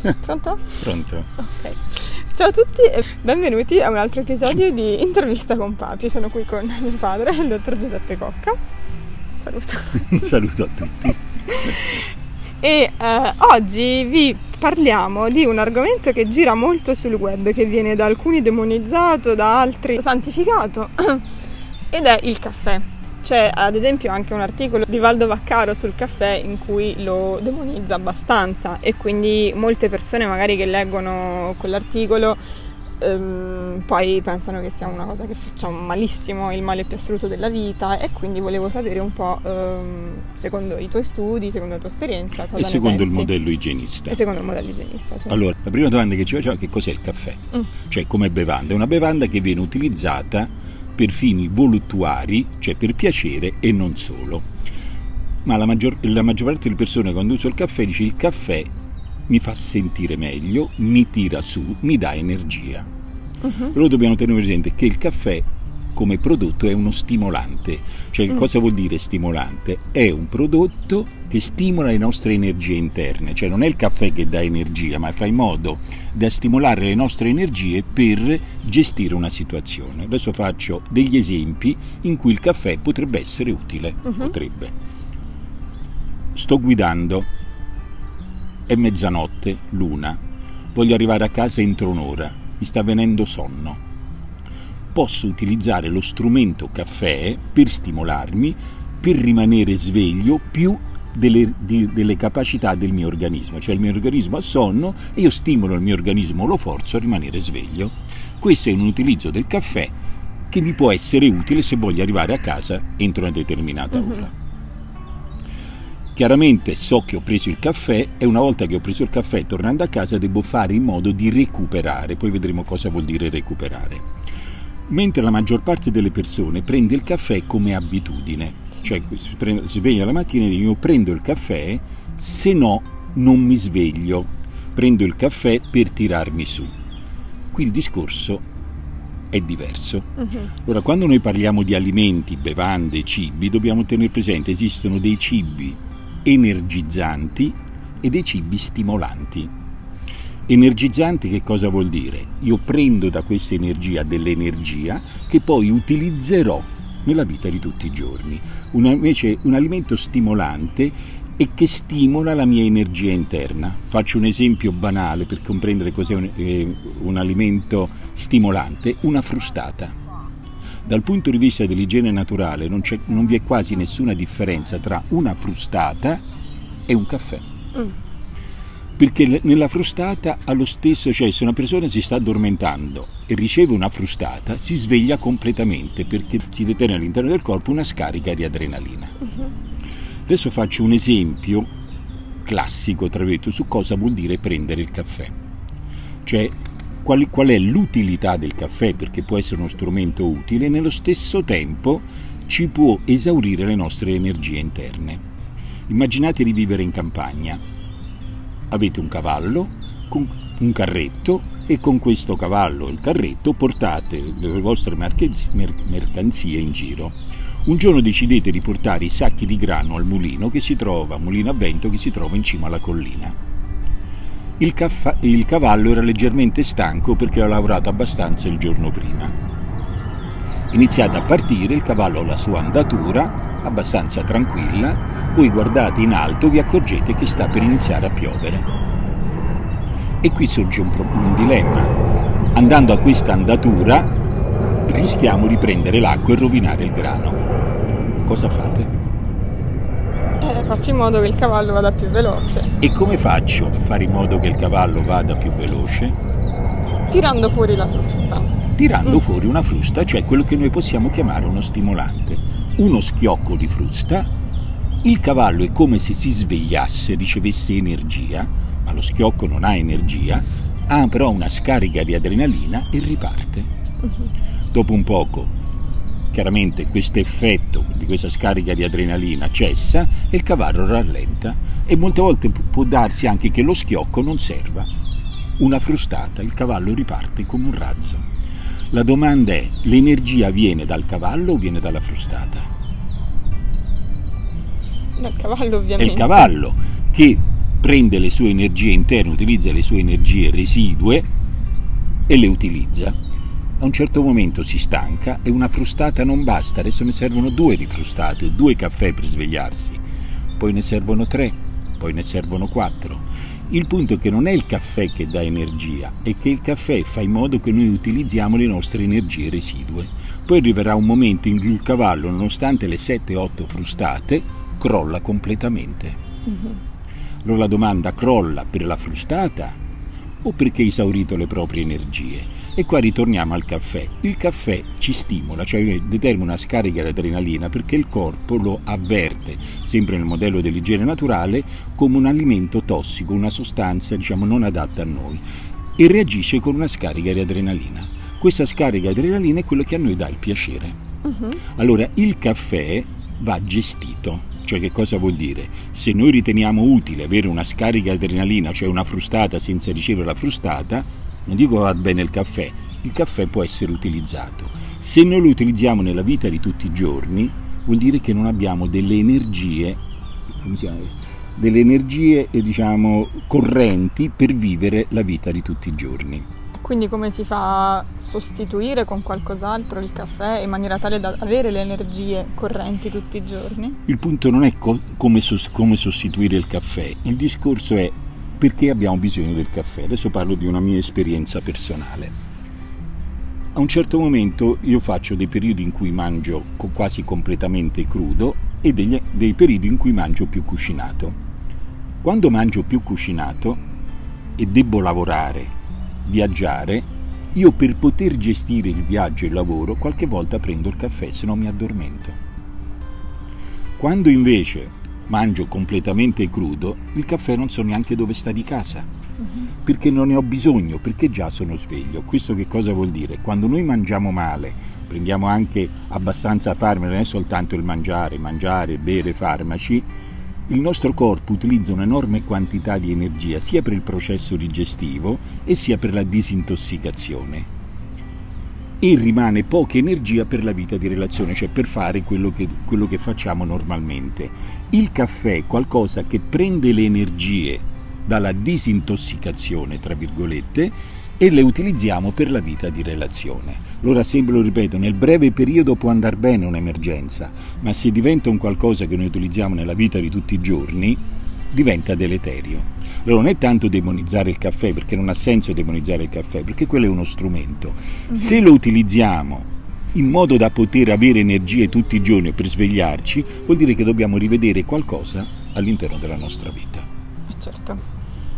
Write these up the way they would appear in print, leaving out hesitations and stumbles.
Pronto? Pronto. Ok. Ciao a tutti e benvenuti a un altro episodio di Intervista con Papi. Sono qui con mio padre, il dottor Giuseppe Cocca. Saluto. Saluto a tutti. E oggi vi parliamo di un argomento che gira molto sul web, che viene da alcuni demonizzato, da altri santificato, ed è il caffè. C'è ad esempio anche un articolo di Valdo Vaccaro sul caffè in cui lo demonizza abbastanza, e quindi molte persone magari che leggono quell'articolo poi pensano che sia una cosa che facciamo malissimo, il male più assoluto della vita, e quindi volevo sapere un po' secondo i tuoi studi, secondo la tua esperienza, cosa e ne secondo pensi. il modello igienista. E secondo il modello igienista, certo. Allora, la prima domanda che ci facciamo è che cos'è il caffè? Cioè, come bevanda. È una bevanda che viene utilizzata per fini voluttuari, cioè per piacere e non solo. Ma la maggior parte delle persone, quando usa il caffè, dice: il caffè mi fa sentire meglio, mi tira su, mi dà energia. Però dobbiamo tenere presente che il caffè come prodotto è uno stimolante. Cioè, cosa vuol dire stimolante? È un prodotto che stimola le nostre energie interne. Cioè, non è il caffè che dà energia, ma fa in modo da stimolare le nostre energie per gestire una situazione. Adesso faccio degli esempi in cui il caffè potrebbe essere utile. Potrebbe. Sto guidando, è mezzanotte, l'una, voglio arrivare a casa entro un'ora, mi sta venendo sonno. Posso utilizzare lo strumento caffè per stimolarmi, per rimanere sveglio, più delle capacità del mio organismo. Cioè, il mio organismo ha sonno e io stimolo il mio organismo, lo forzo a rimanere sveglio. Questo è un utilizzo del caffè che mi può essere utile se voglio arrivare a casa entro una determinata ora. Chiaramente so che ho preso il caffè, e una volta che ho preso il caffè, tornando a casa, devo fare in modo di recuperare. Poi vedremo cosa vuol dire recuperare. Mentre la maggior parte delle persone prende il caffè come abitudine. Cioè, si sveglia la mattina e dice: io prendo il caffè, se no non mi sveglio. Prendo il caffè per tirarmi su. Qui il discorso è diverso. Ora, quando noi parliamo di alimenti, bevande, cibi, dobbiamo tenere presente: esistono dei cibi energizzanti e dei cibi stimolanti. Energizzanti che cosa vuol dire? Io prendo da questa energia dell'energia che poi utilizzerò nella vita di tutti i giorni. Invece un alimento stimolante è che stimola la mia energia interna. Faccio un esempio banale per comprendere cos'è un alimento stimolante: una frustata. Dal punto di vista dell'igiene naturale non vi è quasi nessuna differenza tra una frustata e un caffè. Perché nella frustata ha lo stesso, cioè se una persona si sta addormentando e riceve una frustata, si sveglia completamente, perché si detiene all'interno del corpo una scarica di adrenalina. Adesso faccio un esempio classico, tra virgolette, su cosa vuol dire prendere il caffè. Cioè, qual è l'utilità del caffè, perché può essere uno strumento utile e nello stesso tempo ci può esaurire le nostre energie interne. Immaginate di vivere in campagna. Avete un cavallo con un carretto, e con questo cavallo e il carretto portate le vostre mercanzie in giro. Un giorno decidete di portare i sacchi di grano al mulino mulino a vento che si trova in cima alla collina. Il cavallo era leggermente stanco perché aveva lavorato abbastanza il giorno prima. Iniziate a partire, il cavallo ha la sua andatura abbastanza tranquilla. Voi guardate in alto, vi accorgete che sta per iniziare a piovere. E qui sorge un dilemma. Andando a questa andatura rischiamo di prendere l'acqua e rovinare il grano. Cosa fate? Faccio in modo che il cavallo vada più veloce. E come faccio a fare in modo che il cavallo vada più veloce? Tirando fuori la frusta. Tirando fuori una frusta, cioè quello che noi possiamo chiamare uno stimolante. Uno schiocco di frusta. Il cavallo è come se si svegliasse, ricevesse energia, ma lo schiocco non ha energia, ha però una scarica di adrenalina e riparte. Dopo un poco, chiaramente questo effetto di questa scarica di adrenalina cessa e il cavallo rallenta, e molte volte può darsi anche che lo schiocco non serva. Una frustata, il cavallo riparte come un razzo. La domanda è: l'energia viene dal cavallo o viene dalla frustata? Dal cavallo, ovviamente. È il cavallo che prende le sue energie interne, utilizza le sue energie residue e le utilizza. A un certo momento si stanca e una frustata non basta, adesso ne servono 2 di frustate, 2 caffè per svegliarsi, poi ne servono 3, poi ne servono 4. Il punto è che non è il caffè che dà energia, è che il caffè fa in modo che noi utilizziamo le nostre energie residue. Poi arriverà un momento in cui il cavallo, nonostante le 7-8 frustate, crolla completamente. Allora la domanda: crolla per la frustata o perché ha esaurito le proprie energie? E qua ritorniamo al caffè. Il caffè ci stimola, cioè determina una scarica di adrenalina, perché il corpo lo avverte, sempre nel modello dell'igiene naturale, come un alimento tossico, una sostanza non adatta a noi, e reagisce con una scarica di adrenalina. Questa scarica di adrenalina è quello che a noi dà il piacere. Allora il caffè va gestito. Cioè, che cosa vuol dire? Se noi riteniamo utile avere una scarica di adrenalina, cioè una frustata senza ricevere la frustata, non dico che va bene il caffè può essere utilizzato. Se noi lo utilizziamo nella vita di tutti i giorni, vuol dire che non abbiamo delle energie, correnti per vivere la vita di tutti i giorni. Quindi come si fa a sostituire con qualcos'altro il caffè in maniera tale da avere le energie correnti tutti i giorni? Il punto non è come sostituire il caffè, il discorso è perché abbiamo bisogno del caffè. Adesso parlo di una mia esperienza personale. A un certo momento io faccio dei periodi in cui mangio quasi completamente crudo e dei periodi in cui mangio più cucinato. Quando mangio più cucinato e debbo lavorare, viaggiare, io per poter gestire il viaggio e il lavoro qualche volta prendo il caffè, se no mi addormento. Quando invece mangio completamente crudo, il caffè non so neanche dove sta di casa, perché non ne ho bisogno, perché già sono sveglio. Questo che cosa vuol dire? Quando noi mangiamo male, prendiamo anche abbastanza farmaci, non è soltanto il mangiare, bere farmaci, il nostro corpo utilizza un'enorme quantità di energia sia per il processo digestivo e sia per la disintossicazione, e rimane poca energia per la vita di relazione, cioè per fare quello che facciamo normalmente. Il caffè è qualcosa che prende le energie dalla disintossicazione, tra virgolette, e le utilizziamo per la vita di relazione. Allora, sempre lo ripeto, nel breve periodo può andare bene un'emergenza, ma se diventa un qualcosa che noi utilizziamo nella vita di tutti i giorni, diventa deleterio. Allora non è tanto demonizzare il caffè, perché non ha senso demonizzare il caffè, perché quello è uno strumento. Se lo utilizziamo in modo da poter avere energie tutti i giorni per svegliarci, vuol dire che dobbiamo rivedere qualcosa all'interno della nostra vita. Certo.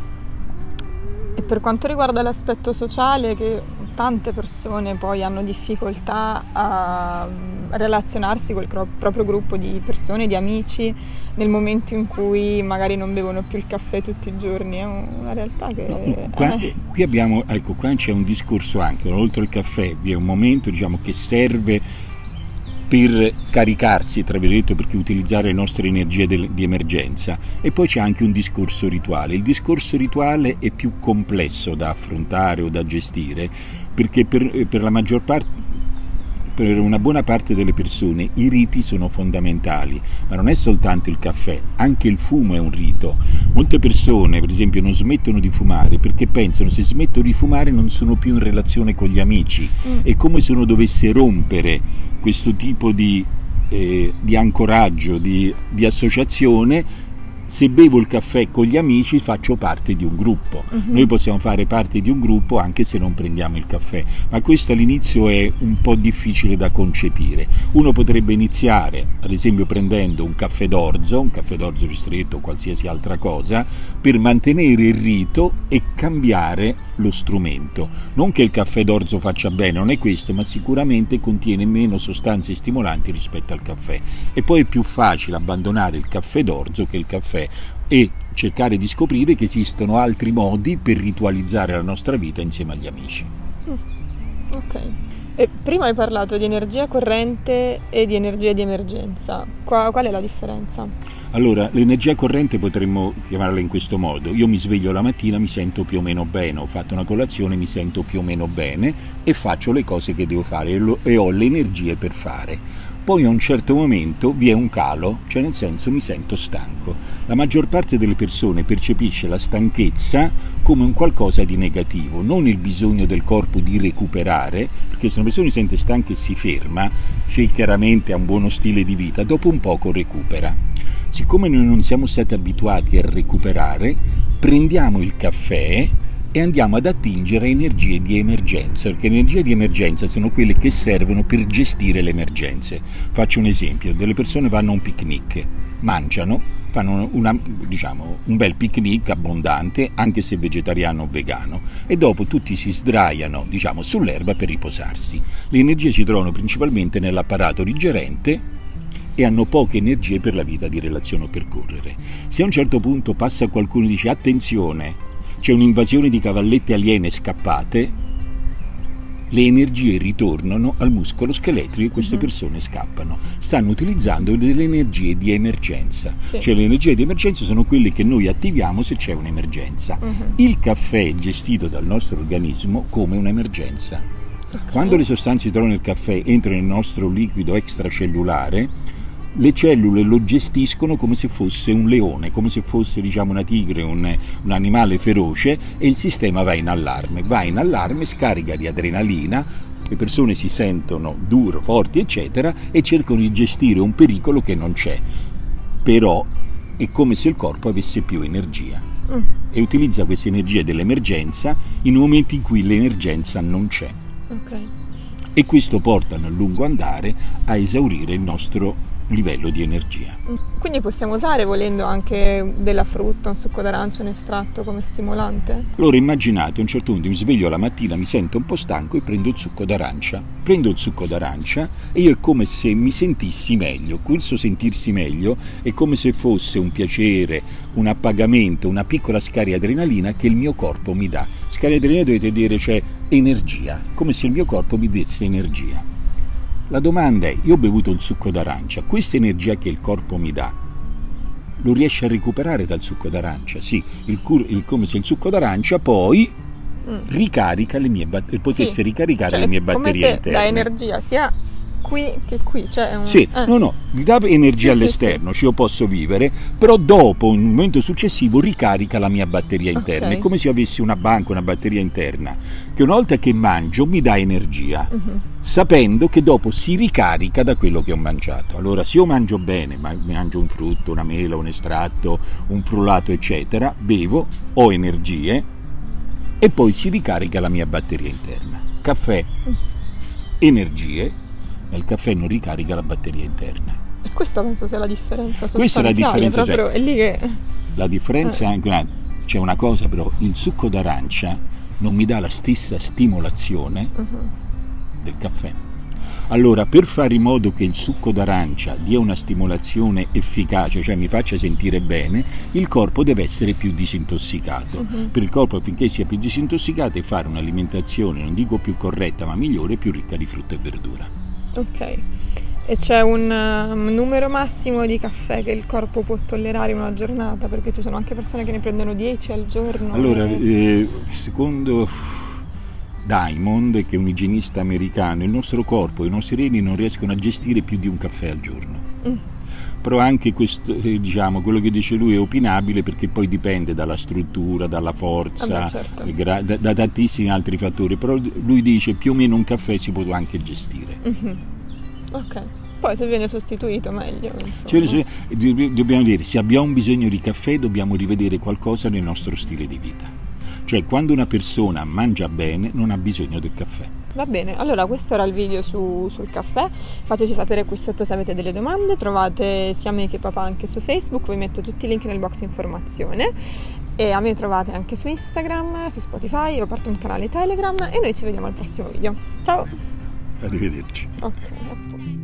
E per quanto riguarda l'aspetto sociale, che tante persone poi hanno difficoltà a relazionarsi col proprio gruppo di persone, di amici, nel momento in cui magari non bevono più il caffè tutti i giorni, è una realtà che... Qui abbiamo, qua c'è un discorso anche, oltre al caffè vi è un momento che serve per caricarsi, tra virgolette, perché utilizzare le nostre energie di emergenza, e poi c'è anche un discorso rituale. Il discorso rituale è più complesso da affrontare o da gestire, perché per la maggior parte, per una buona parte delle persone, i riti sono fondamentali, ma non è soltanto il caffè, anche il fumo è un rito. Molte persone, per esempio, non smettono di fumare perché pensano: se smetto di fumare non sono più in relazione con gli amici. È come se uno dovesse rompere questo tipo di ancoraggio, di associazione. Se bevo il caffè con gli amici faccio parte di un gruppo. Noi possiamo fare parte di un gruppo anche se non prendiamo il caffè, ma questo all'inizio è un po' difficile da concepire. Uno potrebbe iniziare ad esempio prendendo un caffè d'orzo ristretto o qualsiasi altra cosa, per mantenere il rito e cambiare lo strumento. Non che il caffè d'orzo faccia bene, non è questo, ma sicuramente contiene meno sostanze stimolanti rispetto al caffè, e poi è più facile abbandonare il caffè d'orzo che il caffè e cercare di scoprire che esistono altri modi per ritualizzare la nostra vita insieme agli amici. Ok. E prima hai parlato di energia corrente e di energia di emergenza. Qual è la differenza? Allora, l'energia corrente potremmo chiamarla in questo modo: io mi sveglio la mattina, mi sento più o meno bene, ho fatto una colazione, mi sento più o meno bene e faccio le cose che devo fare e ho le energie per fare. poi a un certo momento vi è un calo, cioè nel senso mi sento stanco. La maggior parte delle persone percepisce la stanchezza come un qualcosa di negativo, non il bisogno del corpo di recuperare, perché se una persona si sente stanca e si ferma, se chiaramente ha un buono stile di vita, dopo un poco recupera. Siccome noi non siamo stati abituati a recuperare, prendiamo il caffè e andiamo ad attingere energie di emergenza, perché le energie di emergenza sono quelle che servono per gestire le emergenze. Faccio un esempio: delle persone vanno a un picnic, mangiano, fanno un bel picnic abbondante, anche se vegetariano o vegano, e dopo tutti si sdraiano sull'erba per riposarsi. Le energie si trovano principalmente nell'apparato digerente e hanno poche energie per la vita di relazione o percorrere. Se a un certo punto passa qualcuno e dice attenzione, c'è un'invasione di cavallette aliene scappate, le energie ritornano al muscolo scheletrico e queste persone scappano. Stanno utilizzando delle energie di emergenza, cioè le energie di emergenza sono quelle che noi attiviamo se c'è un'emergenza. Il caffè è gestito dal nostro organismo come un'emergenza. Quando le sostanze che trovano nel caffè entrano nel nostro liquido extracellulare, le cellule lo gestiscono come se fosse un leone, come se fosse una tigre, un animale feroce, e il sistema va in allarme, scarica di adrenalina, le persone si sentono duro, forti eccetera e cercano di gestire un pericolo che non c'è, però è come se il corpo avesse più energia e utilizza questa energia dell'emergenza in momenti in cui l'emergenza non c'è. E questo porta a lungo andare a esaurire il nostro livello di energia. Quindi possiamo usare, volendo, anche della frutta, un succo d'arancia, un estratto come stimolante? Allora immaginate, a un certo punto mi sveglio la mattina, mi sento un po' stanco e prendo il succo d'arancia e io è come se mi sentissi meglio. Questo sentirsi meglio è come se fosse un piacere, un appagamento, una piccola scarica di adrenalina che il mio corpo mi dà. Scarica di adrenalina dovete dire, cioè energia, come se il mio corpo mi desse energia. La domanda è, io ho bevuto il succo d'arancia, questa energia che il corpo mi dà, lo riesce a recuperare dal succo d'arancia? Sì, come se il succo d'arancia poi ricarica le mie potesse ricaricare le mie batterie interne. Dà energia sia qui che qui, cioè mi dà energia all'esterno, io posso vivere, però dopo, in un momento successivo, ricarica la mia batteria interna. È come se io avessi una batteria interna, che una volta che mangio mi dà energia, sapendo che dopo si ricarica da quello che ho mangiato. Allora, se io mangio bene, mangio un frutto, una mela, un estratto, un frullato eccetera, bevo, ho energie e poi si ricarica la mia batteria interna. Caffè, energie, il caffè non ricarica la batteria interna. E questa penso sia la differenza sostanziale. Questa è la differenza, proprio, è lì che... La differenza è anche c'è una cosa però, il succo d'arancia non mi dà la stessa stimolazione del caffè. Allora, per fare in modo che il succo d'arancia dia una stimolazione efficace, cioè mi faccia sentire bene, il corpo deve essere più disintossicato. Per il corpo, affinché sia più disintossicato, è fare un'alimentazione, non dico più corretta, ma migliore, più ricca di frutta e verdura. Ok. E c'è un numero massimo di caffè che il corpo può tollerare in una giornata? Perché ci sono anche persone che ne prendono 10 al giorno. Allora, secondo Diamond, che è un igienista americano, il nostro corpo e i nostri reni non riescono a gestire più di un caffè al giorno. Però anche questo, quello che dice lui è opinabile, perché poi dipende dalla struttura, dalla forza, da tantissimi altri fattori, però lui dice più o meno un caffè si può anche gestire. Ok, poi se viene sostituito meglio, dobbiamo dire, se abbiamo bisogno di caffè dobbiamo rivedere qualcosa nel nostro stile di vita. Cioè, quando una persona mangia bene non ha bisogno del caffè. Va bene, allora questo era il video sul caffè. Fateci sapere qui sotto se avete delle domande. Trovate sia me che papà anche su Facebook, vi metto tutti i link nel box informazione. E a me trovate anche su Instagram, su Spotify, ho aperto un canale Telegram e noi ci vediamo al prossimo video. Ciao! Arrivederci. Ok, a posto.